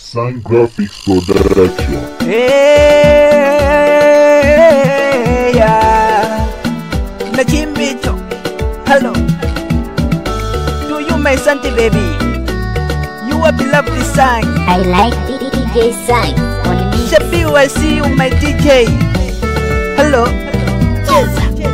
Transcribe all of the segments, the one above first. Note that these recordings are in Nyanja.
Sun Graphics Production. Hey, yeah. Najimbito. Hello. To you, my Santi baby. You are beloved son. I like DJ Sign on me. Shabiu, I see you, my DJ. Hello. Yes.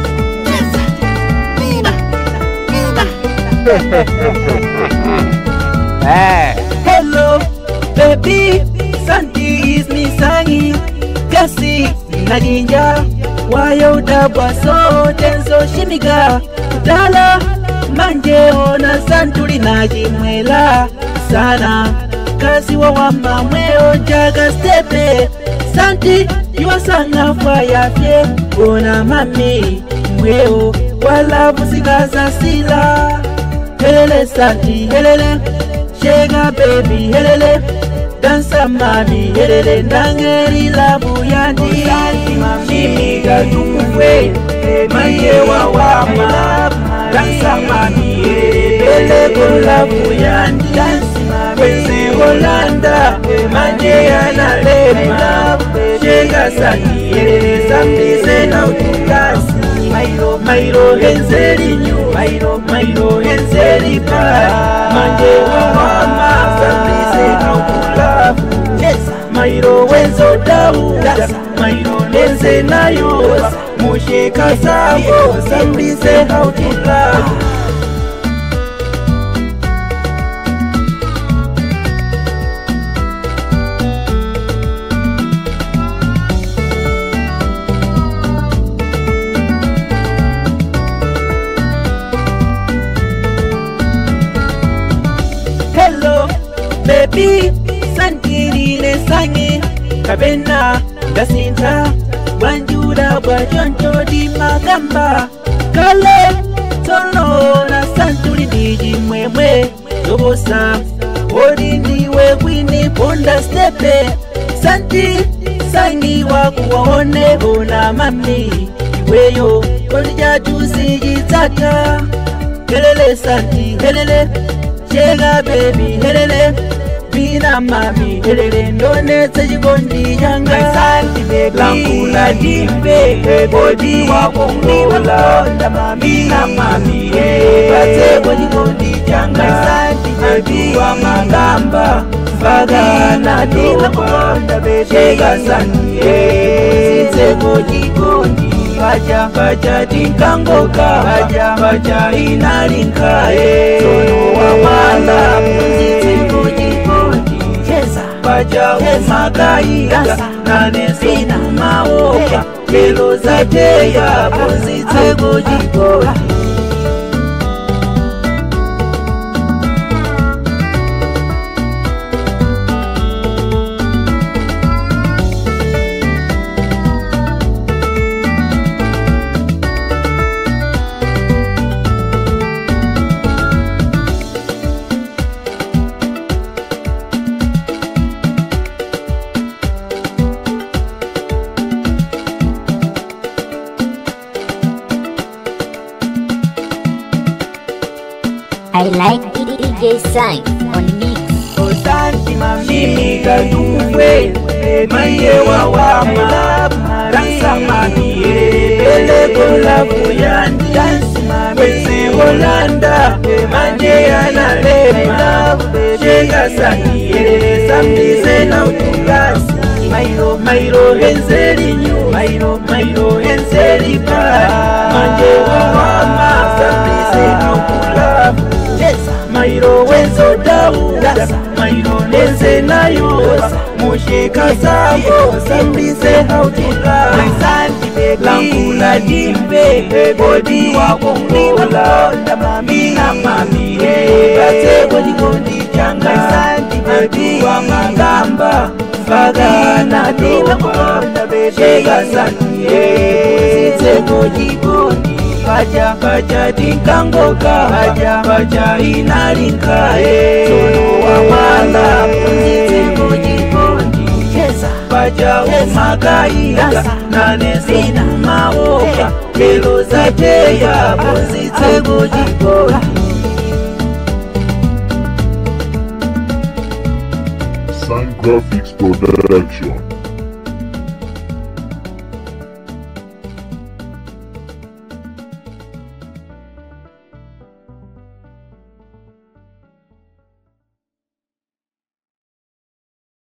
Hey. Hello, baby. Santi is me singing. Kasi Nadinja. Wayo dabwa so tenso shimiga. Dala manje ona santuri najimwela sana. Kasi wa wama mweo jaga stepe. Santi yuwa sanga faya fye. Ona mami mweo wala busikaza sila. Helele Santi helele. Shega baby helele. Dansa mami helele. Nangeri labu yandi. Shimiga tukuwe manje wa wama. Dansa mami helele. Labu yandi. Kwezi Holanda manje analema. Shega Santi helele. Sambize na utukasi. Mairo henzeli nyu. Mairo henzeli pa. Manje wa mama. Sambize na ukulafu. Mairo wenzo dauda. Mairo lenze na yosa. Musheka sabo. Sambize na ukulafu. Hello, baby, Santi ne sangi kabena gasinta banjuda bajonto di magamba kale solo na santuri diji mwemwe tobosa odi ndiwe kwini ponda stepe Santi sangi wakuwaone bona mami iweyo kolija juzi jitata helele Santi helele Shega baby helele. Bina mami helele. Ndone tejikondi janga Santi baby Lankula dimbe Bodi wakongola Bina mami Bate tejikondi janga Santi baby wa magamba Faga na doba Shega Santi Sitse tejikondi Baja dinkangoka Baja inalinka Sono wawala Mzitiko jikoni Baja umagaika Nane sina maoka Kelo za teya Mzitiko jikoni I like DJ Sign on me. Santi mami Shimiga tukuwe manje wa wama. Dansa mami helele labu yandi. Kwezi Holanda manje analema. Shega Santi helele. Sambize na utukasi. Mairo henzeli nyu. Mairo henzeli pa. Manje wa wama. Sambize na ukulafu. Mairo wenzo dauda. Mairo lenze na yosa. Musheka sabo. Sambize na ukulafu. Santi baby Lankula dimbe Bodi wakongola Bina mami Bate tejikondi janga Santi baby wa magamba Faga na doba Shega Santi Sitse tejikondi Baja dinkangoka Baja inalinka Sono wawala Mzitiko jikondi Baja umagaika Nane sina maoka Kelo za teya Mzitiko jikondi Sun Graphics Production.